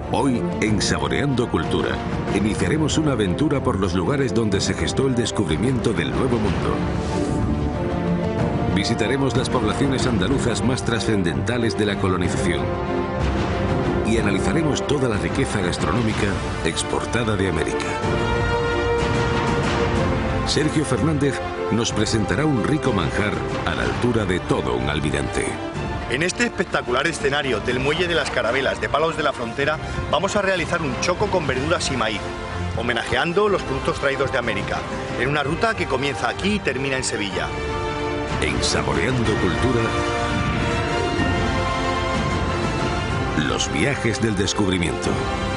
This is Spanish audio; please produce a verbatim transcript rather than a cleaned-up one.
Hoy, en Saboreando Cultura, iniciaremos una aventura por los lugares donde se gestó el descubrimiento del Nuevo Mundo. Visitaremos las poblaciones andaluzas más trascendentales de la colonización y analizaremos toda la riqueza gastronómica exportada de América. Sergio Fernández nos presentará un rico manjar a la altura de todo un almirante. En este espectacular escenario del Muelle de las Carabelas de Palos de la Frontera vamos a realizar un choco con verduras y maíz, homenajeando los productos traídos de América, en una ruta que comienza aquí y termina en Sevilla. En Saboreando Cultura, los viajes del descubrimiento.